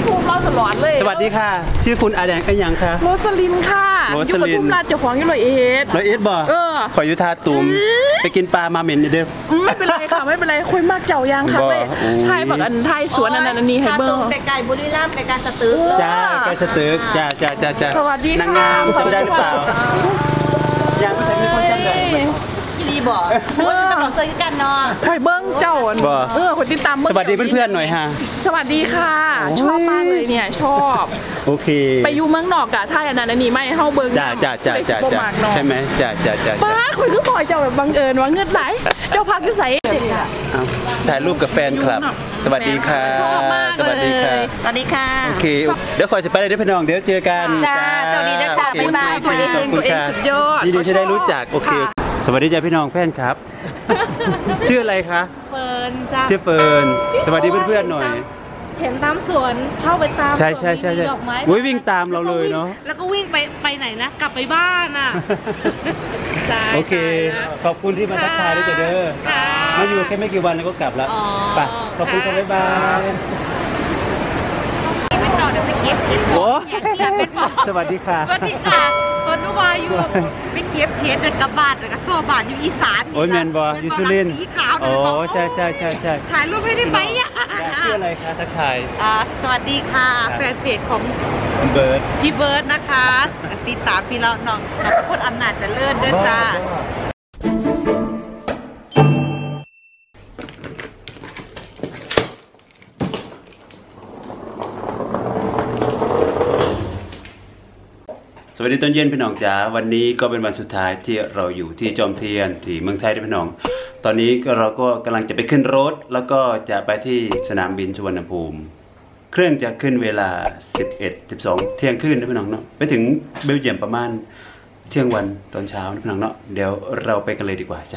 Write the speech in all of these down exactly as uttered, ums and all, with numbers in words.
ทูบเราตลอดเลยสวัสดีค่ะชื่อคุณอาแดงกันยังคะโรสลินค่ะอยู่ปทุมราชเจ้าของอยู่ร้อยเอ็ดร้อยเอ็ดบ่เออขอยุทาตุ่มไปกินปลามาเหม็นเด้อไม่เป็นไรค่ะไม่เป็นไรคุยมากเจ้ายังค่ะไปไทยแบบอันไทยสวนอันนั้นอันนี้ให้เบอร์ไก่บุรีรัมย์ไก่สตึกจ้าไก่สตึกจ้าจ้าจ้าจ้าสวัสดีค่ะนางงามจำได้หรือเปล่ายังไม่ใช่มีคนจำได้ยี่รีบอกว่าจะเป็นของเซอร์กันเนาะคอยเบิ้งเจ้าเออคนติดตามสวัสดีเพื่อนๆหน่อยฮะสวัสดีค่ะชอบมากเลยเนี่ยชอบโอเคไปอยู่เมืองนอกกะไทยอันนั้นอันนี้ไม่เข้าเบิ้งจ้าจ้าจ้าจ้าจ้าใช่ไหมจ้าจ้าจ้าป้าคุยคือปล่อยเจ้าแบบบังเอิญว่าเงือดไหลเจ้าพักอยู่ใส่ถ่ายรูปกับแฟนคลับสวัสดีค่ะชอบมากเลยสวัสดีค่ะสวัสดีค่ะโอเคเดี๋ยวคอยจะไปเลยด้วยพี่น้องเดี๋ยวเจอกันจ้าโชคดีนะจ้าบ๊ายบายตัวเองตัวเองสุดยอดยินดีที่ได้รู้จักโอเคสวัสดีจ้าพี่น้องแฟนครับชื่ออะไรคะเฟิร์นจ้าชื่อเฟิร์นสวัสดีเพื่อนๆหน่อยเห็นตามสวนชอบไปตามใช่ใช่ใช่ใช่ดอกไม้วิ่งตามเราเลยเนาะแล้วก็วิ่งไปไปไหนนะกลับไปบ้านอ่ะโอเคขอบคุณที่มาทักทายด้วยจ้ะเด้อมาอยู่แค่ไม่กี่วันแล้วก็กลับแล้วไปขอบคุณครับบ๊ายบายไม่ต่อเดี๋ยวไปเก็บโอ้สวัสดีค่ะสวัสดีค่ะคนนุวาอยู่ไปเก็บเพชรเดินกระบาดแต่กระโซบานอยู่อีสานโอ้ยแมนบอยูซูลินสีขาวโอ้ใช่ใช่ใช่ใช่ถ่ายรูปให้ได้ไหมอ่ะชื่ออะไรคะทักทายสวัสดีค่ะแฟนเพจของเบิร์ดพี่เบิร์ดนะคะติดตามพี่เราน้องน้องคนอำนาจเจริญด้วยจ้าสวัสดีตอนเย็นพี่น้องจ๋าวันนี้ก็เป็นวันสุดท้ายที่เราอยู่ที่จอมเทียนที่เมืองไทยด้วยพี่น้องตอนนี้เราก็กำลังจะไปขึ้นรถแล้วก็จะไปที่สนามบินสุวรรณภูมิเครื่องจะขึ้นเวลาสิบเอ็ด สิบสองเที่ยงคืนนะพี่น้องเนาะไปถึงเบลเยียมประมาณเที่ยงวันตอนเช้านะพี่น้องเนาะเดี๋ยวเราไปกันเลยดีกว่าจ้ะ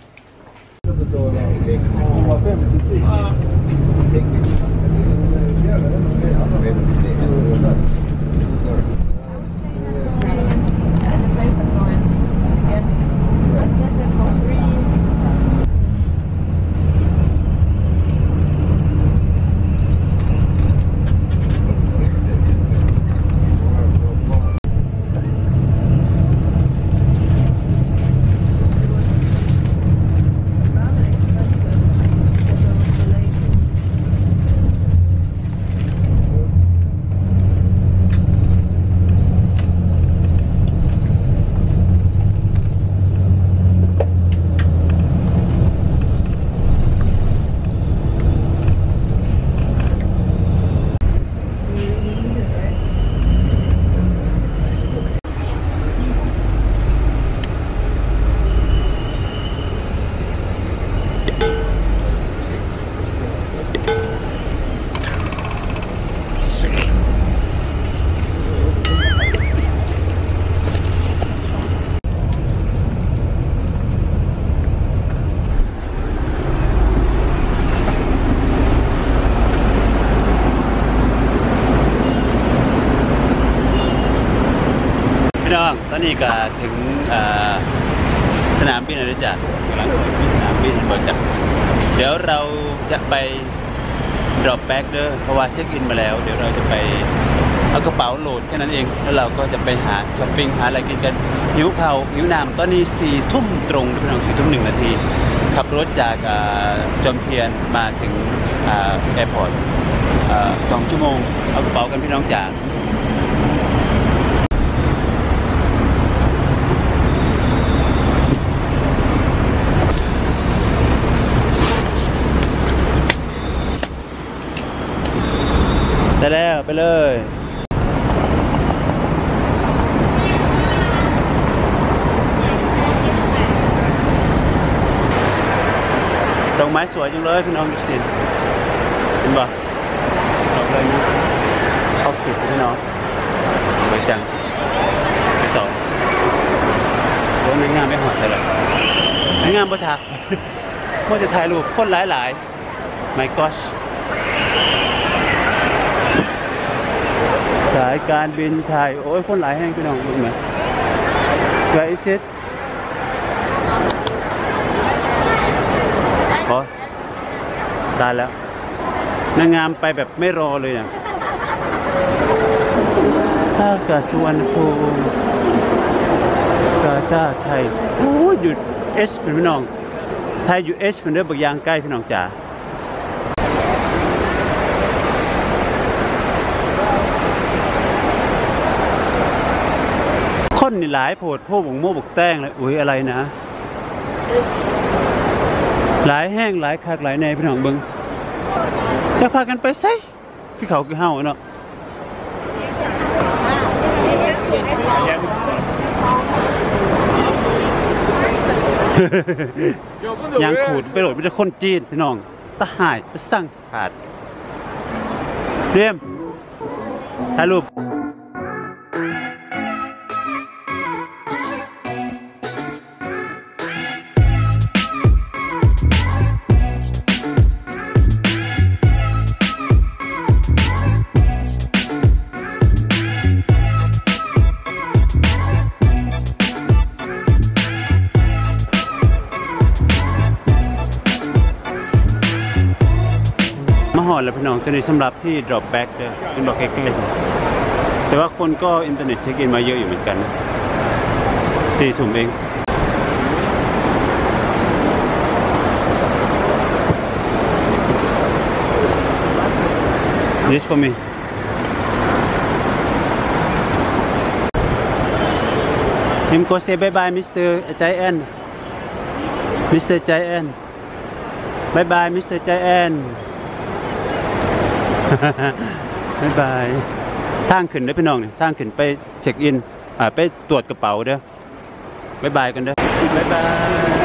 ตอนนี้ก็ถึงสนามบินแล้วจ้ะกำลังถึงสนามบินบนจ้ะเดี๋ยวเราจะไป drop back เด้อเพราะว่าเช็คอินมาแล้วเดี๋ยวเราจะไปเอากระเป๋าโหลดแค่นั้นเองแล้วเราก็จะไปหาช้อปปิ้งหาอะไรกินกันหิวข้าวหิวน้ำตอนนี้สี่ทุ่มตรงพี่น้องสี่ทุ่มหนึ่งนาทีขับรถจากจอมเทียนมาถึงแอร์พอร์ตสองชั่วโมงเอากระเป๋ากันพี่น้องจ๋าได้แล้วไปเลยดอกไม้สวยจังเลยพี่น้องดูสิเห็นป่ะดอกเลยนะเขาปิดพี่น้องสวยจังไปต่อรถไม่งามไม่หอดเลยหรอไม่งามปะทักว่าจะถ่ายรูปคนหลายๆ my goshสายการบินไทยโอ้ยคนหลายแห่งพี่น้องรู้ไหม Where is it อ๋อตายแล้วนางงามไปแบบไม่รอเลยอ่ะท่าอากาศสุวรรณภูมิกาตาร์ไทยโอ้ยหยุดเอสเป็นพี่น้องไทยอยู่เอสเป็นเรื่องบางอย่างใกล้พี่น้องจ๋าคนนี่หลายโพดโพบงโม่บกแต้งเลยอุ้ยอะไรนะหลายแห้งหลายคักหลายในพี่น้องเบิ้งจะพากันไปไสคือเขาคือเฮาเนาะยังขูดไปโหลดมันจะคนจีนพี่น้องตะหายจะสั่งขาดเรียมถ่ายรูปมาหอดแล้วพี่น้องตัวนี้สำหรับที่ drop back เด้อเป็นบอกใกล้ๆแต่ว่าคนก็อินเทอร์เน็ตเช็คอินมาเยอะอยู่เหมือนกันนะสี่ถุงเองThis for me Him go say bye bye Mister Giant Mister Giant bye bye Mister Giant บายบายทางขึ้นเด้อพี่น้องนี่ทางขึ้นไปเช็คอินอ่าไปตรวจกระเป๋าเด้อบายบายกันเด้อบายบาย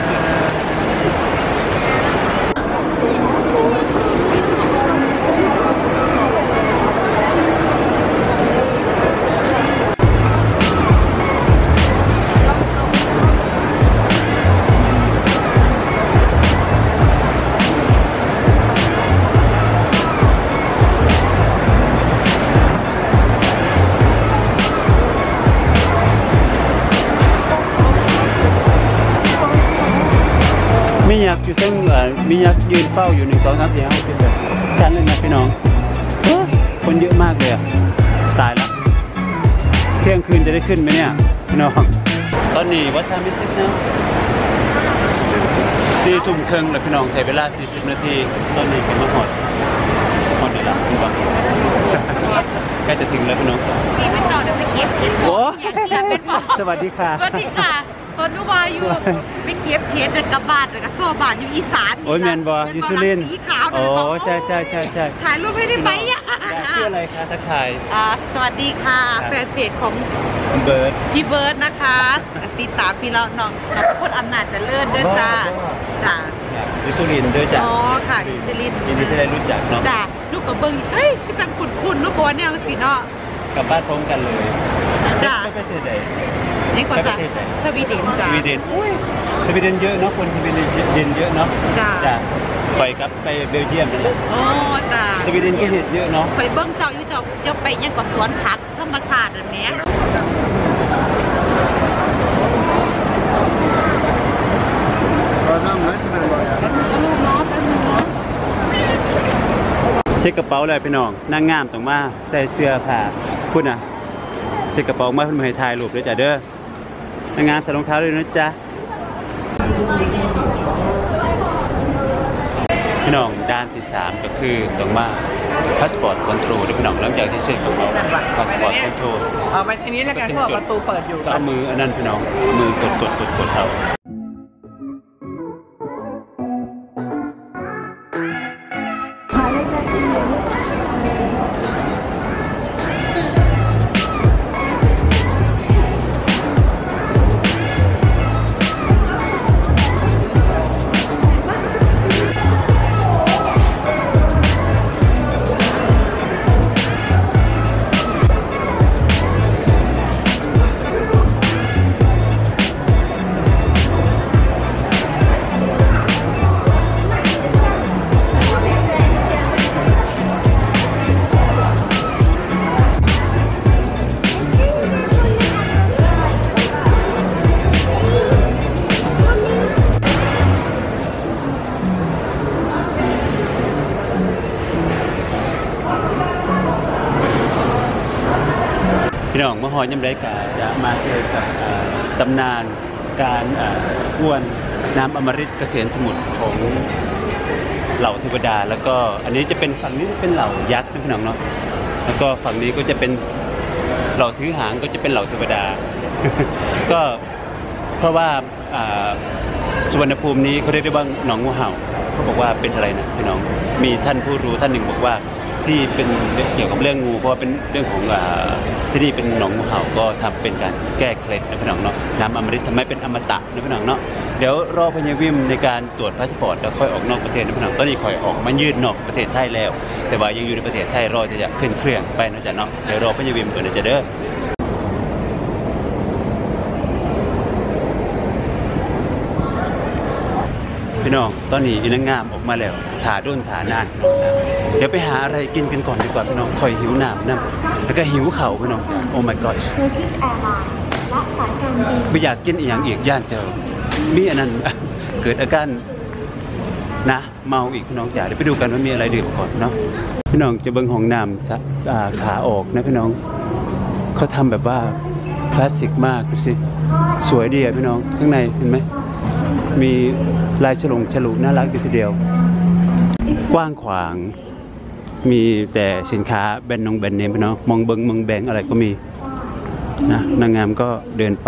มียักษ์อยู่ทั้งมียักษ์ยืนเฝ้าอยู่หนึ่งสองสามสี่ห้าหกเจ็ดแปดชั้นเลยนะพี่น้องคนเยอะมากเลยอะตายละเที่ยงคืนจะได้ขึ้นไหมเนี่ยพี่น้องตอนนี้วัดท่ามิสิกนะสี่ทุ่มครึ่งแล้วพี่น้องใช้เวลาสี่สิบนาทีตอนนี้เป็นมาหอดหอดดีละคุณบอกใกล้จะถึงแล้วพี่น้องมีเป็นต่อเดี๋ยวไปเก็บโอ้เป็นบอกสวัสดีค่ะสวัสดีค่ะคนนุวาอยู่ไปเก็บเพชรเดินกลับบ้านแล้วก็โซ่บ้านอยู่อีสานโอ้ยแมนบอยูซูลินสีขาวโอ้ใช่ใช่ใช่ใช่ถ่ายรูปให้ได้ไหมอ่ะชื่ออะไรคะทักทายอ่าสวัสดีค่ะแฟนเพจของเบิร์ดพี่เบิร์ดนะคะติดตามพี่เราน้องน้องคนอำนาจเจริญด้วยจ้าจ้ายูซูลินด้วยจ้ะอ๋อค่ะยูซูลินยินดีที่ได้รู้จักเนาะจ้าลูกกับเบิ้งเฮ้ยพี่จังขุนขุนลูกบัวเนี่ยมันสิเนาะกลับบ้านพร้อมกันเลยจ้าไปประเทศใดนี่ก็จ้าสวีเดนสจ้าวีเดนสวีเดนเยอะเนาะคนสวีเดนเย็นเยอะเนาะจ้าจ้ะไปครับไปเบลเยียมนั่นแหละโอ้จ้าสวีเดนก็เห็นเยอะเนาะไปเบิ้งเจ้าอยู่เจ้าเจ้าไปยังกับสวนผักธรรมชาติแบบนี้เช็คกระเป๋าเลยพี่น้องนางงามต้องมาใส่เสื้อผ้าคุณน่ะเช็คกระเป๋ามาเพื่อให้ถ่ายรูปด้วยจ้ะเด้อนางงามใส่รองเท้าด้วยนะจ๊ะพี่น้องด้านที่สามก็คือต้องมาพาสปอร์ตคอนโทรลด้วยพี่น้องหลังจากที่เช็คของเราพาสปอร์ตคอนโทรลเอาไปทีนี้แล้วกันเพราะประตูเปิดอยู่ก็เอามืออันนั้นพี่น้องมือกดกดกดกดเอาพี่น้องมาหอยยำได้กาจะมาเจอกับตำนานการอ้วนน้ำอมฤตเกษียณสมุทรของเหล่าเทวดาแล้วก็อันนี้จะเป็นฝั่งนี้เป็นเหล่ายักษ์นะพี่น้องเนาะแล้วก็ฝั่งนี้ก็จะเป็นเหล่าถือหางก็จะเป็นเหล่าเทวดา ก็เพราะว่าสุวรรณภูมินี้เขาเรียกได้ว่าหนองงูเห่าเขาบอกว่าเป็นอะไรนะพี่น้องมีท่านผู้รู้ท่านหนึ่งบอกว่าที่เป็นเกี่ยวกับเรื่องงูเพราะว่าเป็นเรื่องของที่นี่เป็นหนองงูเห่าก็ทำเป็นการแก้เคล็ดนะพี่น้องเนาะน้ำอมฤตทำให้เป็นอมตะนะพี่น้องเนาะเดี๋ยวรอพญาวิมในการตรวจพาสปอร์ตแล้วค่อยออกนอกประเทศนะพี่น้องตอนนี้ค่อยออกมายืดนอกประเทศไทยแล้วแต่ว่ายังอยู่ในประเทศไทยรอจะขึ้นเครื่องไปนะจ๊ะเนาะเดี๋ยวรอพญาวิมก่อนนะจ๊ะเด้อพี่น้องตอนนี้อีนางงามออกมาแล้วถาด้นถานานเดี๋ยวไปหาอะไรกินกันก่อนดีกว่าพี่น้องคอยหิวน้ำน้ำแล้วก็หิวเข่าพี่น้องโอ้ my god ไม่อยากกินอีกอย่างอีกย่านเจอมีอันนั้นเกิดอาการนะเมาอีกพี่น้องจ๋าเดี๋ยวไปดูกันว่ามีอะไรดื่มก่อนเนาะพี่น้องจะเบิ่งห้องน้ำขาออกนะพี่น้องเขาทำแบบว่าคลาสสิกมากดูสิสวยดีอะพี่น้องข้างในเห็นไหมมีลายฉลุงฉลุน่ารักทีเดียวกว้างขวางมีแต่สินค้าแบรนด์นงแบรนด์เนมพี่น้องมองเบิงมองแบงอะไรก็มีนะนางงามก็เดินไป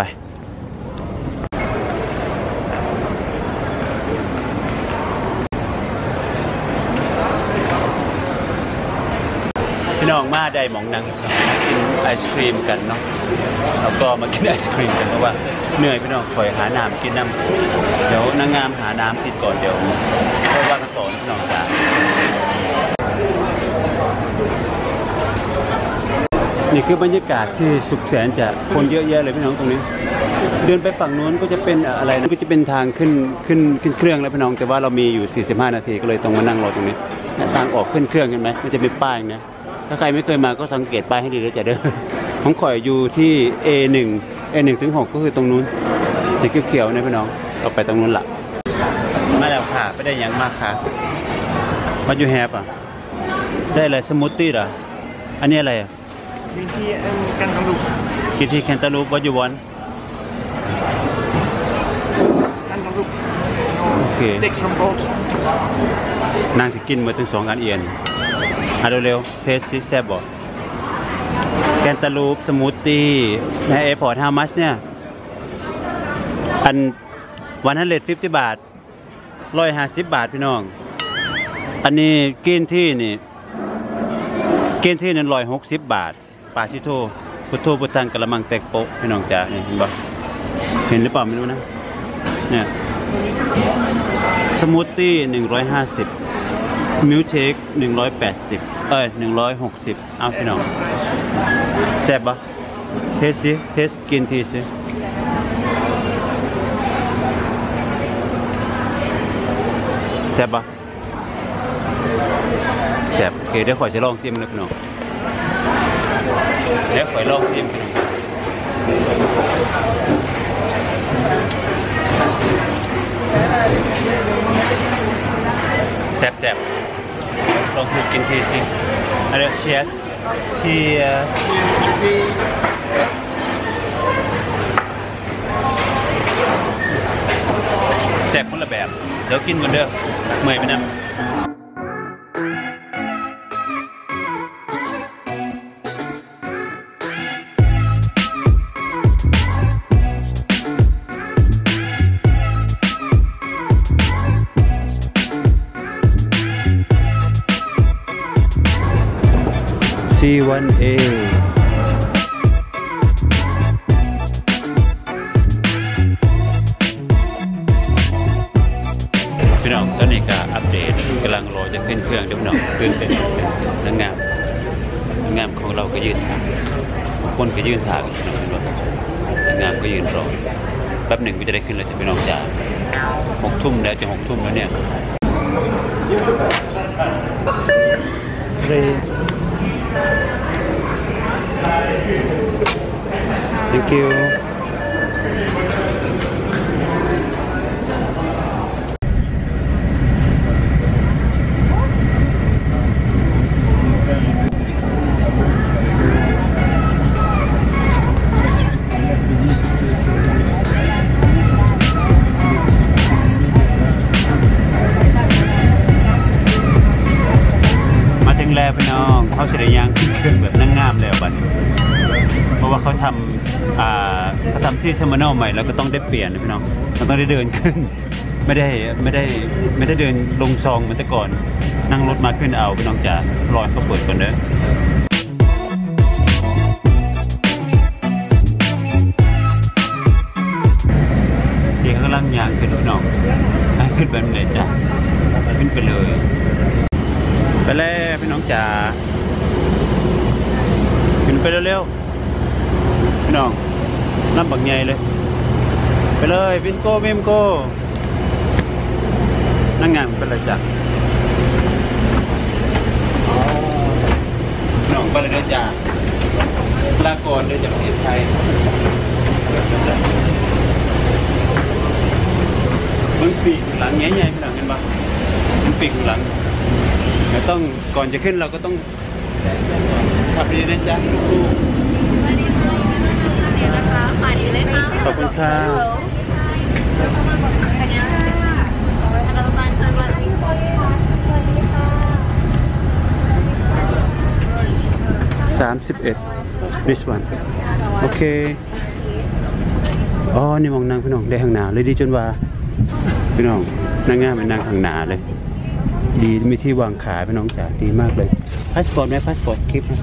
พี่น้องมาได้หมองนางกินไอศครีมกันเนาะแล้วก็มากินไอศครีมกันเพราะว่าเหนื่อยพี่น้องคอยหาน้ำกินน้ำเดี๋ยวนางงามหาน้ำกินก่อนเดี๋ยวค่อยว่ากันต่อพี่น้องจ้านี่คือบรรยากาศที่สุขแสนจะคนเยอะแยะเลยพี่น้องตรงนี้เดินไปฝั่งนู้นก็จะเป็นอะไรนะก็จะเป็นทางขึ้นขึ้นขึ้นเครื่องแล้วพี่น้องแต่ว่าเรามีอยู่สี่สิบห้านาทีก็เลยต้องมานั่งรอตรงนี้ทางออกขึ้นเครื่องเห็นไหมมันจะมีป้ายนะถ้าใครไม่เคยมาก็สังเกตป้ายให้ดีแล้วจะเดินผมขออยู่ที่ เอ หนึ่ง เอ หนึ่ง ถึง หกก็คือตรงนู้นสีเขียวๆนะพี่น้องต่อไปตรงนู้นละมาแล้วค่ะไม่ได้ยังมากค่ะมาอยู่แฮปอ่ะได้อะไรสมูทตี้เหรออันนี้อะไรอ่ะกินที่แคนตาลูปกินที่แคนตาลูปวัดอยู่วันโอเคนางสิกินมาถึงสองอันเอียนอ่ะเร็วๆเทสซิแซ่บบ่แคนตาลูปสมูทตี้ในแอร์พอร์ตฮามัสเนี่ยอันวันฮันเลดฟิฟตี้บาทร้อยห้าสิบบาทพี่น้องอันนี้กินที่นี่กินที่นั่นร้อยหกสิบบาทปาชิโตพุทโธพุทธังกะละมังแตกโปะพี่น้องจ๋าเห็นบ่เห็นหรือเปล่าไม่รู้นะเนี่ยสมูทตี้หนึ่งร้อยห้าสิบมิลค์เชคหนึ่งร้อยแปดสิบเอ้ยหนึ่งร้อยหกสิบเอาพี่น้องแซ่บปะเทสสิเทสกินทีสิแซ่บปะแซ่บโอเคเดี๋ยวขอจะลองชิมเลยพี่น้องเดี๋ยวขอลองชิมแซ่บแซ่บลองกินทีสิอะไรเชียร์เชียร์แซ่บคนละแบบเดี๋ยวกินกันเด้อเมื่อยไปนะซี วัน เอ พี่น้องตอนนี้ก็อัปเดตกำลังรอจะขึ้นเครื่องเดี๋ยวพี่น้องขึ้นเป็นนางงามนางงามของเราก็ยืนทางคนก็ยืนทางพี่น้องนางงามก็ยืนรอแป๊บหนึ่งก็จะได้ขึ้นแล้วจะพี่น้องจ๋าหกทุ่มแล้วจะหกทุ่มแล้วเนี่ยเรThank you. พขึ้นแบบนั่งงามแล้วบัดเพราะว่าเขาทำอ่าเขาทำที่เทอร์มินอลใหม่แล้วก็ต้องได้เปลี่ยนนะพี่น้องมันต้องได้เดินขึ้นไม่ได้ไม่ได้ไม่ได้เดินลงซองเหมือนแต่ก่อนนั่งรถมาขึ้นเอาพี่น้องจ๋ารอเขาเปิดก่อนเด้อเด็กกำลังยางขึ้นพี่น้องขึ้นแบบไหนจ้ะขึ้นไปเลยไปแล้วพี่น้องจ๋าขึ้นไปเร็วๆพี่น้องน้ำบักใหญ่เลยไปเลยวินโก้วิมโก้นั่งงานไปเลยจ้ะพี่น้องไปเลยด้วยจ้ะลาก่อนเดินจากประเทศไทยมันปีกหลังใหญ่ๆพี่น้องเห็นปะมันปีกหลังเราต้องก่อนจะขึ้นเราก็ต้องขับดีนะจ๊ะลูกขอบคุณค่ะสามสิบเอ็ด this one โอเคอ๋อนี่มองนางพี่น้องได้ข้างหน้าเลยดีจนว่าพี่น้องนางงามเป็นนางข้างหน้าเลยดีมีที่วางขาพี่น้องจ๋าดีมากเลยพาสปอร์ตไหมพาสปอร์ตคลิป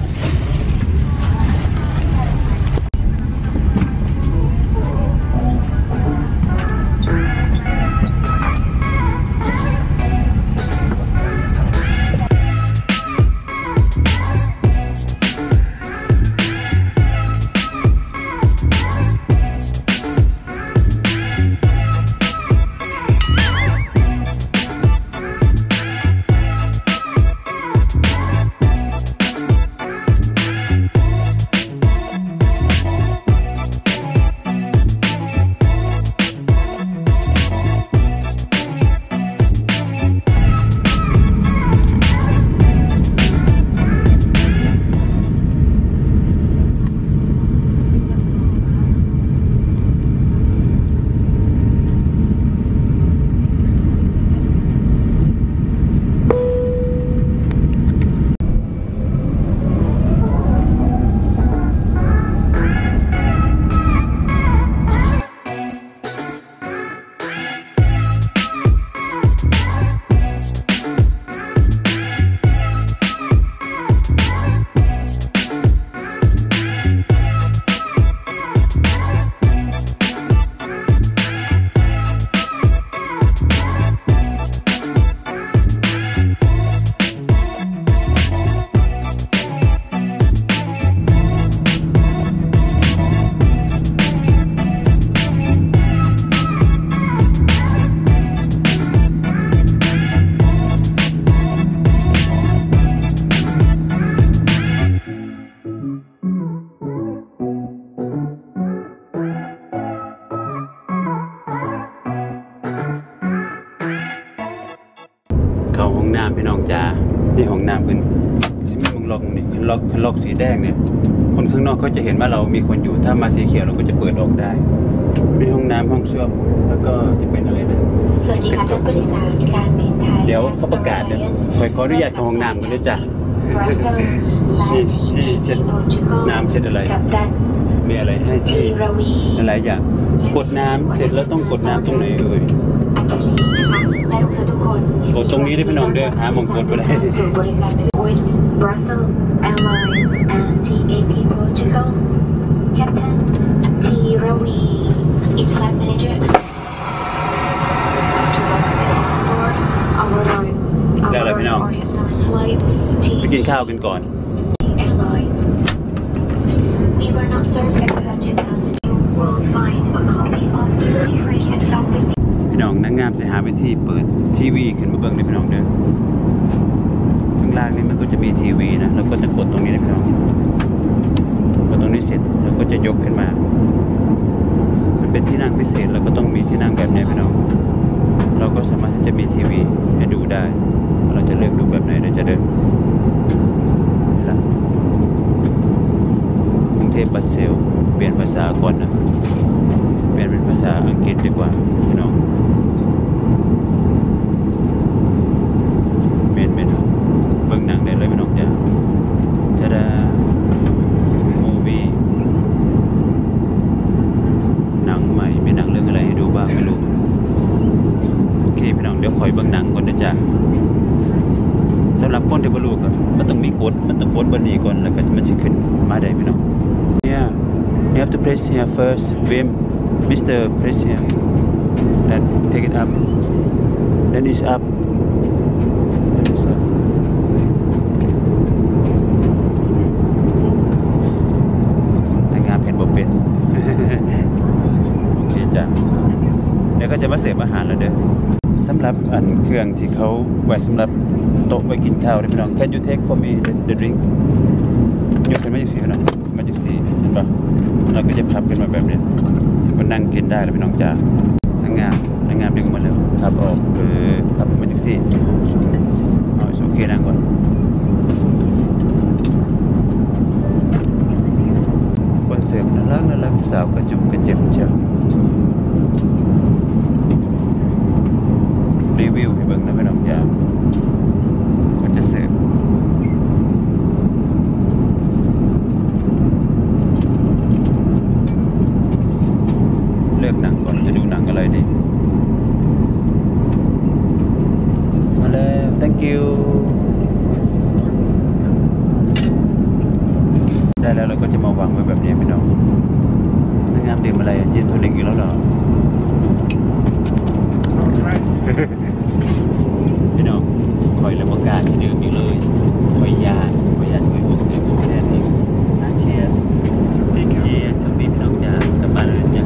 เข้าห้องน้ำพี่น้องจ๋านี่ห้องน้ำเป็นซิมมึงล็อกนี่คันล็อกคันล็อกสีแดงเนี่ยคนข้างนอกเขาจะเห็นว่าเรามีคนอยู่ถ้ามาสีเขียวเราก็จะเปิดออกได้มีห้องน้ำห้องส้วมแล้วก็จะเป็นอะไรนะสวัสดีค่ะท่านผู้โดยสารการบินไทยเดี๋ยวเขาประกาศเนี่ยขอขออนุญาตเข้าห้องน้ำกันด้วยจ้ะนี่ที่เช็ดน้ำเช็ดอะไรมีอะไรให้ที่อะไรอย่างกดน้ำเสร็จแล้วต้องกดน้ำตรงไหนเอ่ยกดตรงนี้ได้พี่น้องเด้อหามองกดไปได้ Brussels Airlines and ที เอ พี Portugal Captain T. Rawi Flight Manager to welcome you on board our ได้แล้วพี่น้องไปกินข้าวกันก่อน Airlines We were not served at Virgin Passenger You will find a copy of duty free at something พี่น้องนางงามจะหาวิธีเปิดทีวีขึ้นมาเบิ่งเลยพี่น้องเด้อข้างล่างนี่มันก็จะมีทีวีนะเราก็จะกดตรงนี้นะพี่น้องกดตรงนี้เสร็จเราก็จะยกขึ้นมามันเป็นที่นั่งพิเศษเราก็ต้องมีที่นั่งแบบนี้พี่น้องเราก็สามารถที่จะมีทีวีให้ดูได้เราจะเลือกดูแบบไหนเราจะเดินกรุงเทพบัสเซลเปลี่ยนภาษาก่อนนะเปลี่ยนเป็นภาษาอังกฤษดีกว่าพี่น้องเปลี่ยนเป็นเบิ่งหนังได้เลยพี่น้องจ้ะจะได้บนนี้ก่อนแล้วก็มันจะขึ้นมาได้พี่น้องเนี่ย you have to press here first Vim Mister press here then take it up then it's up then it's up แต่งานเพนบ่เป็น โอเคจ้ะเดี๋ยวก็จะมาเสิร์ฟอาหารแล้วเด้อสำหรับอันเครื่องที่เขาไว้สำหรับโต๊ะไว้กินข้าวนะพี่น้อง Can you take for me the, the drink ยกขึ้นมาจากสีพี่น้องมาจากสีเห็นปะเราก็จะพับขึ้นมาแบบนี้ก็นั่งกินได้แล้วพี่น้องจ้าทั้งงามทั้งงามดึงมาแล้วพับออกเออพับมาจากสีเอาโอเคนั่งก่อนคนเสิร์ฟน่ารักน่ารักสาวกระจุมกระเจ็บเจ้ารีวิวให้เบิ่งนะพี่น้องจ้าคนจะเสิร์ฟเลือกหนังก่อนจะดูหนังอะไรดีมาแล้ว thank you ได้แล้วเราก็จะมาวางไว้แบบนี้พี่น้องงามดื่มอะไรจินโทนิกอีกแล้วเหรอพี่น้องคอยแล้วก็การจะดื่มอีกเลยคอยยาคอยยาจะไปบุกดื่มแค่นี้น่าเชียร์เชียร์ชมดีพี่น้องจ้ากลับบ้านเลยจ้ะ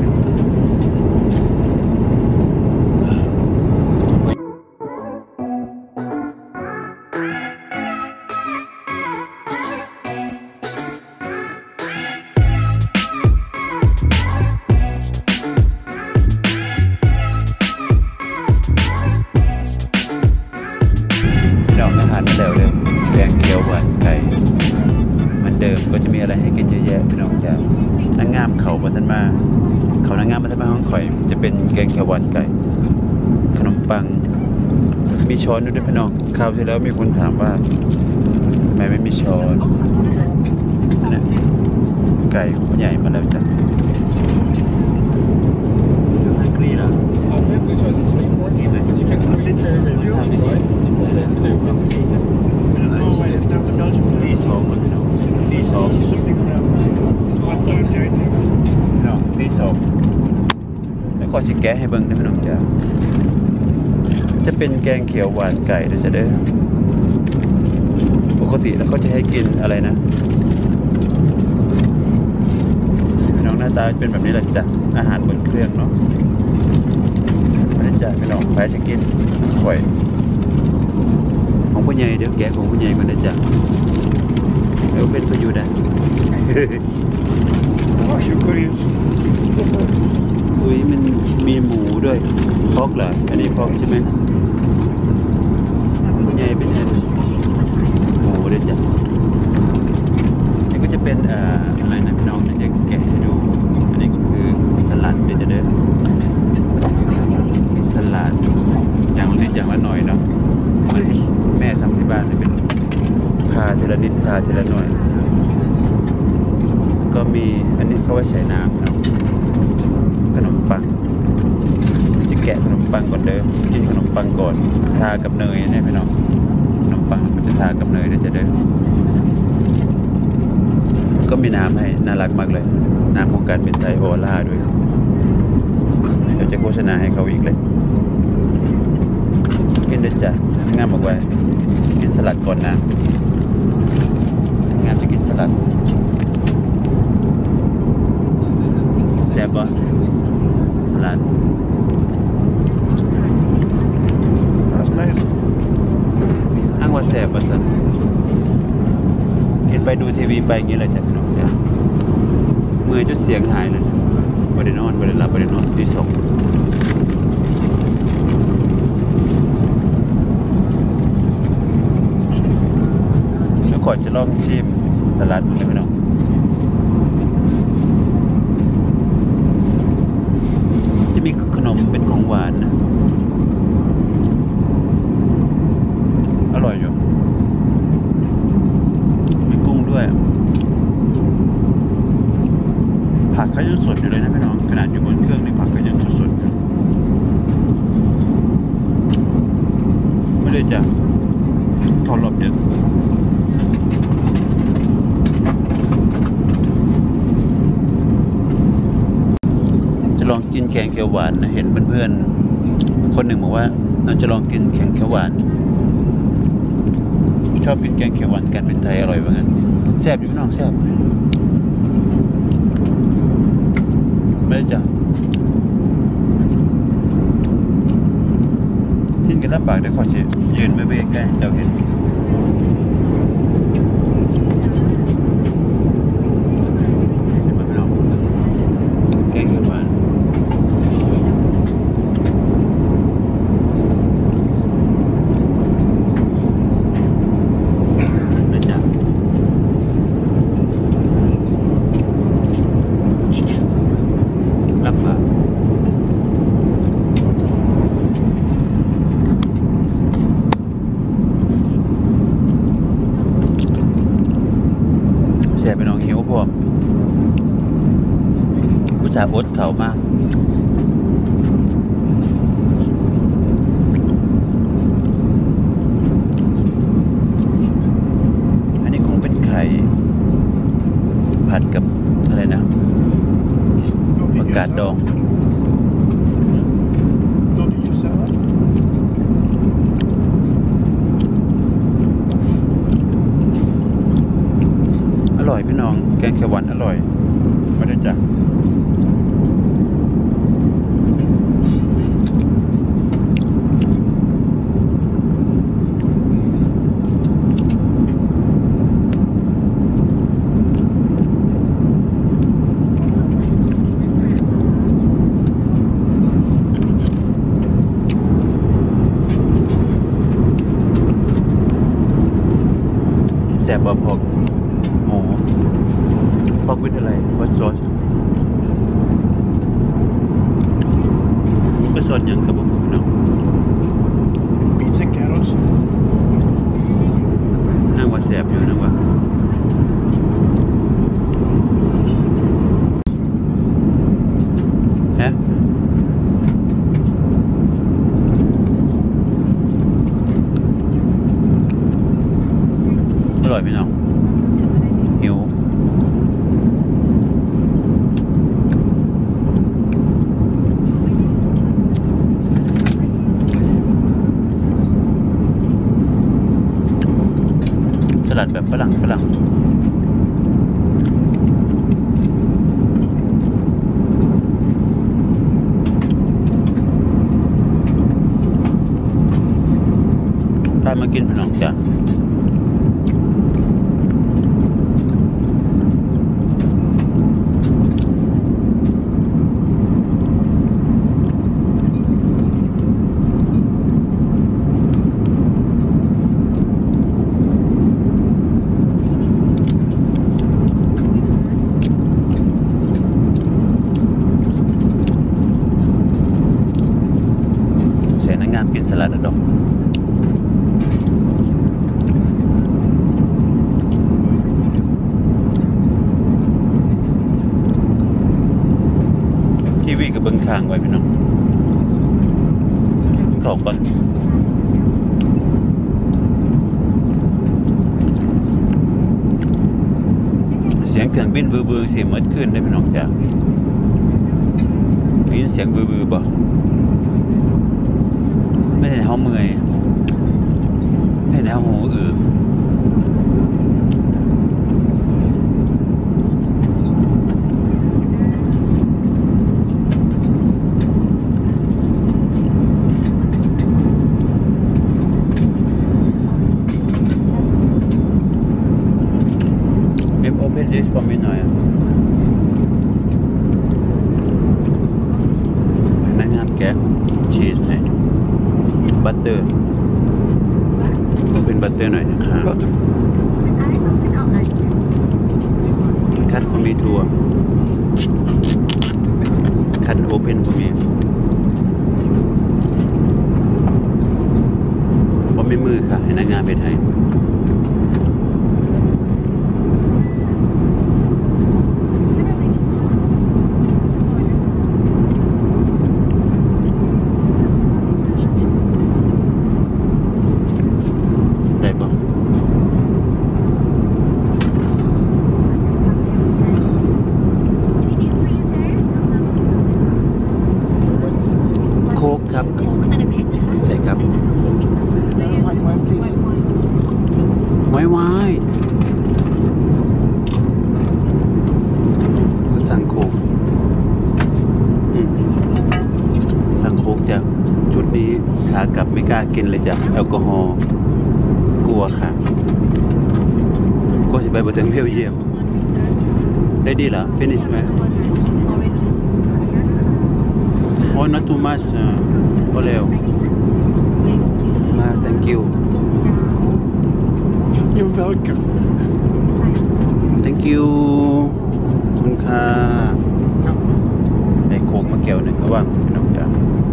อาหารเดิมเลยแกงเขียวหวานไก่เหมือนเดิมก็จะมีอะไรให้กินเยอะแยะพี่น้องจ้ะนางงามเขาบัทันมาเขานางงามบัทันมาห้องข่อยจะเป็นแกงเขียวหวานไก่ขนมปังมีช้อนด้วยพี่น้องคราวที่แล้วมีคนถามว่าทำไมไม่มีช้อนนะไก่ใหญ่มาแล้วจ้ะกรีล่ะดีสองเลยพี่น้องดีสองพี่น้องดีสองแล้วก็ชิแกะให้เบิ้งนะพี่น้องจ้าจะเป็นแกงเขียวหวานไก่นะจะได้ปกติแล้วเขาจะให้กินอะไรนะพี่น้องหน้าตาเป็นแบบนี้แหละจ้ะอาหารบนเครื่องเนาะไม่ได้จ้ะพี่น้องไปจะกินข่อยของผู้ใหญ่เดี๋ยวแกะของผู้ใหญ่มันนะจ๊ะเดี๋ยวเป็นประโยชน์นะอุ้ยมันมีหมูด้วยพอกเหรออันนี้พอกใช่ไหมผู้ใหญ่เป็นหมูด้วยจ้ะนี่ก็จะเป็นอะไรนะพี่น้องจะแกะให้ดูอันนี้ก็คือสลัดเดี๋ยวจะเด้อสลัดอย่างละนิดอย่างละหน่อยเนาะแม่ทำที่บ้านเป็นพาทีละนิดพาทีละหน่อยก็มีอันนี้เขาไว้ใส่น้ำครับขนมปังจะแกะขนมปังก่อนเด้อกินขนมปังก่อนทากับเนยเนี่ยพี่น้องขนมปังมันจะทากับเนยเดี๋ยวจะเด้อก็มีน้ำให้น่ารักมากเลยน้ำของการเป็นไทยโอล่าด้วยเดี๋ยวจะโฆษณาให้เขาอีกเลยกินด้วยจ้ะงามบอกไว้กินสลัดก่อนนะงามจะกินสลัดแซ่บปะสลัดอ้างว่าแซ่บปะสันกินไปดูทีวีไปอย่างนี้เลยจ้ะพี่น้องจ้ะเมื่อยจนเสียงหายเลยบ่ได้นอนบ่ได้หลับบ่ได้นอนที่สองก่อนจะลองชิมสลัดดูเลยพี่น้องจะมีขนมเป็นของหวานนะอร่อยอยู่มีกุ้งด้วยผักเขายังสดอยู่เลยนะพี่น้องขนาดอยู่บนเครื่องในผักก็ยังสดๆอยู่ไม่ได้จะทอดรอบเยอะแกงเขียวหวานนะเห็นเพื่อนๆคนหนึ่งบอกว่าเราจะลองกินแกงเขียวหวานชอบกินแกงเขียวหวานกันเป็นไทยอร่อยว่างั้นแซ่บอยู่พี่น้องแซ่บไม่ได้จ้ะกินกันลำบากได้ขอจะยืนไม่เบรกได้เจ้าเห็นแกงเขียวหวานไม่จ้ะลำบากแซ่บไปน้องหิวพวกผู้ชายอดเข่ามากอันนี้คงเป็นไข่ผัดกับอะไรนะผักกาดดองอร่อยพี่น้องแกงเขียวหวานอร่อยไม่ได้จ้ะแซ่บบ่พอกหมูพอกวิทอะไรวัดซอสหมูก็สดยังกับผมพี่น้อง Beets and carrots. นั่งว่าแซ่บอยู่นะว่าฮะอร่อยพี่น้องหิวสลัดแบบฝรั่งฝรั่งพามากินพี่น้องจ้ะเสียงนางงามกินสลัดอะดอกทีวีกับเบิ้งคางไว้พี่น้องเข้าก่อนเสียงเครื่องบินวือๆเสียงเหมือนขึ้นได้พี่น้องจ้ะได้ยินเสียงวือๆบ่ไม่ได้ในห้องเมื่อยไม่ได้ในห้องหูอือMaybe open this for me หน่อยนางงามแกะชีสให้บัตเตอร์เป็นบัตเตอร์หน่อยนะครับคัด for me too คัด open for me ผมไม่มือค่ะให้นางงามไปไทยล้ากินเลยจ้ะแอลกอฮอล์กลัวค่ะก็สิไปบนถึงเบลเยียมได้ดีเหรอ finish ไหม oh not too much พอเร็วมา thank you You're welcome. thank you คุณค่ะให้โคกมาแก้วหนึ่งระหว่างพี่น้องจ้ะ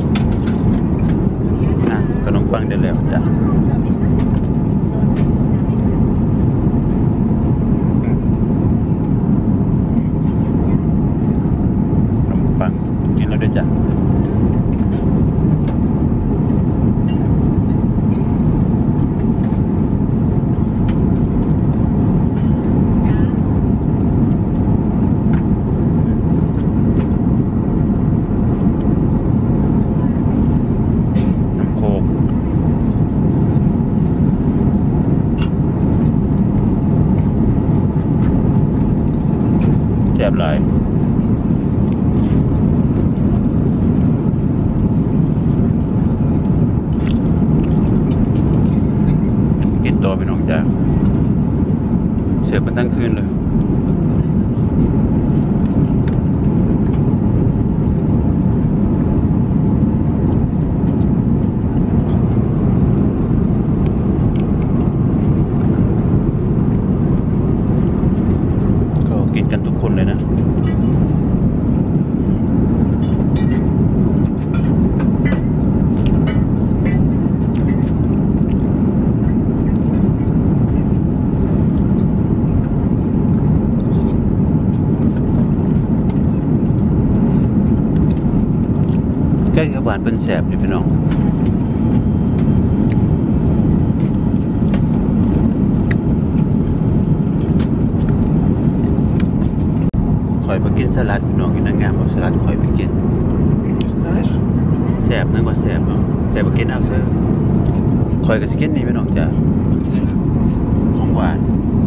อ่ะขนมปังได้แล้วจ้ะขนมปังกินแล้วด้วยจ้ะแซ่บหลายกินต่อไปน้องจ้าเสียบมันทั้งคืนเลยก็กินกันทุกคนเลยนะใกล้กับบ้านเป็นแสบนี่พี่น้องคอยไปกินสลัดพี่น้องกินนางงามเอาสลัดคอยไปกิน Nice. แสบนั่นก็แสบเนาะแสบไปกินเอาเถอะคอยกับสกินนี่พี่น้องจ้ะของหวาน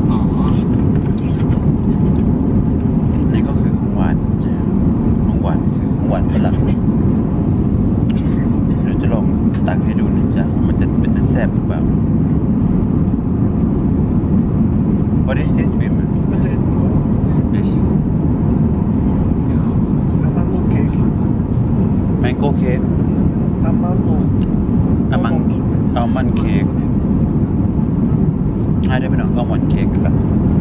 นี่ก็คือของหวานจ้ะของหวานคือของหวานฝรั่งเดี๋ยวจะลองตักให้ดูนะจ๊ะมันจะเป็นจะแซ่บหรือเปล่า What is this women? This A mango cake. mango cake A mango. อามังอัลมอนด์เค้กอ่ะเดี๋ยวพี่น้องอัลมอนด์เค้กกัน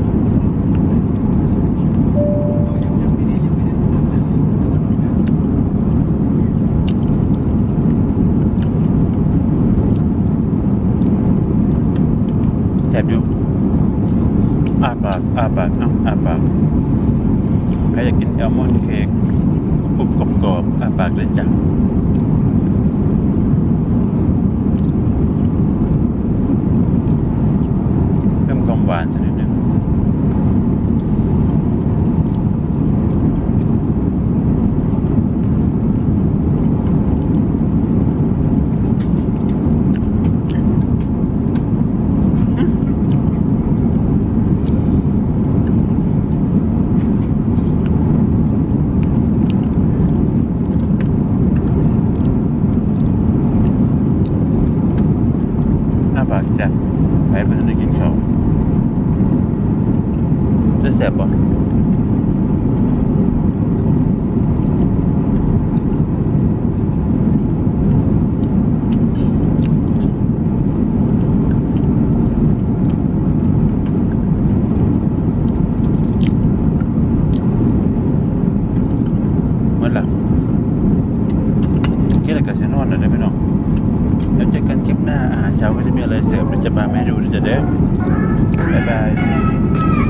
แอบดูอาปากอาปากเนาะอาปากใครอยากกินอัลมอนด์เค้กกรุบกรอบๆอาปากเลยจ้ะเพิ่มความหวานสักนิดนึงปากจ้ะไปเพื่อนได้กินข้าวจะแซ่บป่ะเมื่อไหร่คิดอะไรกับเซนอนนะได้ไหมน้องแล้วเจอกันคลิปหน้าอาหารเช้าก็จะมีอะไรเสิร์ฟเดี๋ยวจะมาให้ดูเดี๋ยวจะเด้อบ๊ายบาย